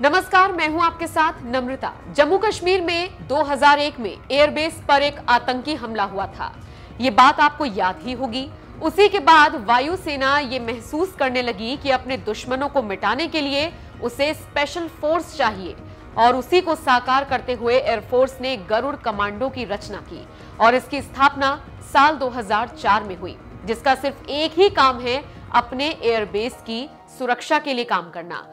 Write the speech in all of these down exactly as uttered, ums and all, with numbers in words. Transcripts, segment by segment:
नमस्कार, मैं हूं आपके साथ नम्रता। जम्मू कश्मीर में दो हज़ार एक में एयरबेस पर एक आतंकी हमला हुआ था। ये बात आपको याद ही होगी। उसी के बाद वायुसेना ये महसूस करने लगी कि अपने दुश्मनों को मिटाने के लिए उसे स्पेशल फोर्स चाहिए, और उसी को साकार करते हुए एयरफोर्स ने गरुड़ कमांडो की रचना की और इसकी स्थापना साल दो हज़ार चार में हुई, जिसका सिर्फ एक ही काम है अपने एयरबेस की सुरक्षा के लिए काम करना।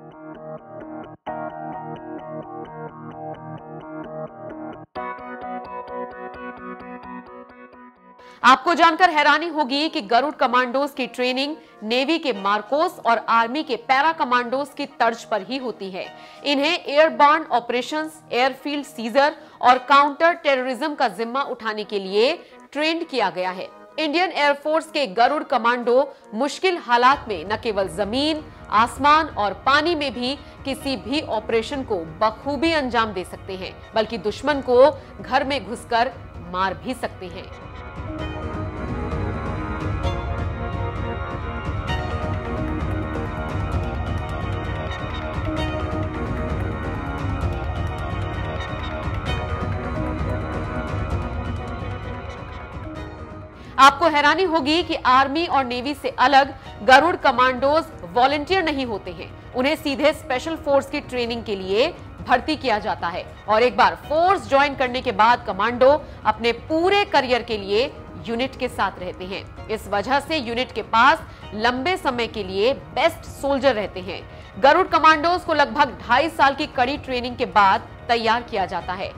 आपको जानकर हैरानी होगी कि गरुड़ कमांडोज की ट्रेनिंग नेवी के मार्कोस और आर्मी के पैरा कमांडोज की तर्ज पर ही होती है। इन्हें एयरबॉर्न ऑपरेशंस, एयरफील्ड सीजर और काउंटर टेररिज्म का जिम्मा उठाने के लिए ट्रेंड किया गया है। इंडियन एयरफोर्स के गरुड़ कमांडो मुश्किल हालात में न केवल जमीन, आसमान और पानी में भी किसी भी ऑपरेशन को बखूबी अंजाम दे सकते हैं, बल्कि दुश्मन को घर में घुसकर मार भी सकते हैं। आपको हैरानी होगी कि आर्मी और नेवी से अलग गरुड़ कमांडोज वॉलंटियर नहीं होते हैं। उन्हें सीधे स्पेशल फोर्स की ट्रेनिंग के लिए भर्ती किया जाता है और एक बार फोर्स ज्वाइन करने के बाद कमांडो अपने पूरे करियर के लिए यूनिट के साथ रहते हैं। इस वजह से यूनिट के पास लंबे समय के लिए बेस्ट सोल्जर रहते हैं। गरुड़ कमांडोज को लगभग ढाई साल की कड़ी ट्रेनिंग के बाद तैयार किया जाता है।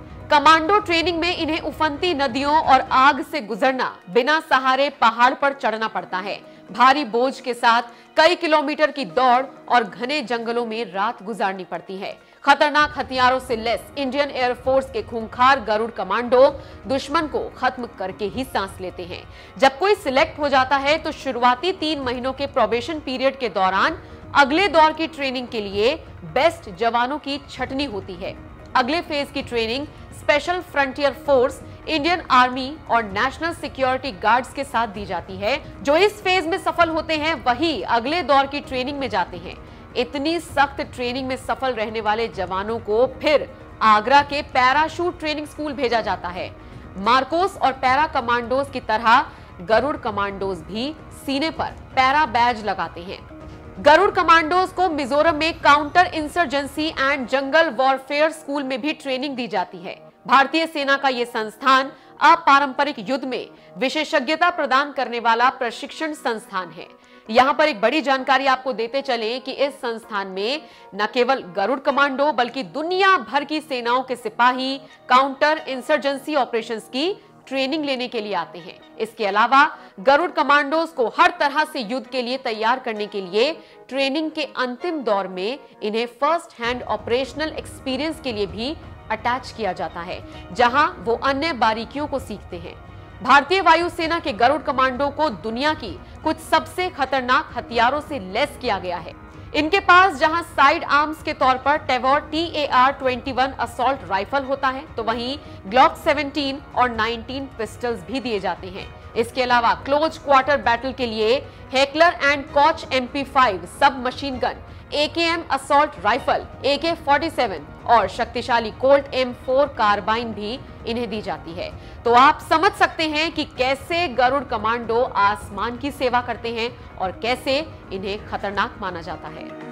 कमांडो ट्रेनिंग में इन्हें उफनती नदियों और आग से गुजरना, बिना सहारे पहाड़ पर चढ़ना पड़ता है। भारी बोझ के साथ कई किलोमीटर की दौड़ और घने जंगलों में रात गुजारनी पड़ती है। खतरनाक हथियारों से लैस इंडियन एयरफोर्स के खूंखार गरुड़ कमांडो दुश्मन को खत्म करके ही सांस लेते हैं। जब कोई सिलेक्ट हो जाता है तो शुरुआती तीन महीनों के प्रोबेशन पीरियड के दौरान अगले दौर की ट्रेनिंग के लिए बेस्ट जवानों की छटनी होती है। अगले फेज की training special frontier force, Indian army और नेशनल सिक्योरिटी गार्ड्स के साथ दी जाती है। जो इस फेज में सफल होते हैं वही अगले दौर की ट्रेनिंग में जाते हैं। इतनी सख्त ट्रेनिंग में सफल रहने वाले जवानों को फिर आगरा के पैराशूट ट्रेनिंग स्कूल भेजा जाता है। मार्कोस और पैरा कमांडोज की तरह गरुड़ कमांडोज भी सीने पर पैरा बैज लगाते हैं। गरुड़ कमांडोज को मिजोरम में counter insurgency and jungle warfare school में भी ट्रेनिंग दी जाती है। भारतीय सेना का यह संस्थान अपारंपरिक युद्ध में विशेषज्ञता प्रदान करने वाला प्रशिक्षण संस्थान है। यहाँ पर एक बड़ी जानकारी आपको देते चलें कि इस संस्थान में न केवल गरुड़ कमांडो बल्कि दुनिया भर की सेनाओं के सिपाही काउंटर इंसर्जेंसी ऑपरेशंस की ट्रेनिंग लेने के लिए आते हैं। इसके अलावा गरुड़ कमांडोज को हर तरह से युद्ध के लिए तैयार करने के लिए ट्रेनिंग के अंतिम दौर में इन्हें फर्स्ट हैंड ऑपरेशनल एक्सपीरियंस के लिए भी अटैच किया जाता है, जहां वो अन्य बारीकियों को सीखते हैं। भारतीय वायुसेना के गरुड़ कमांडो को दुनिया की कुछ सबसे खतरनाक हथियारों से लैस किया गया है। इनके पास जहां साइड आर्म्स के तौर पर टेवोर टी ए आर इक्कीस असॉल्ट राइफल होता है, तो वहीं ग्लॉक सत्रह और उन्नीस पिस्टल्स भी दिए जाते हैं। इसके अलावा क्लोज क्वार्टर बैटल के लिए Heckler and Koch M P five sub machine gun, A K M assault rifle, ए के सैंतालीस और शक्तिशाली कोल्ट एम फोर कार्बाइन भी इन्हें दी जाती है। तो आप समझ सकते हैं कि कैसे गरुड़ कमांडो आसमान की सेवा करते हैं और कैसे इन्हें खतरनाक माना जाता है।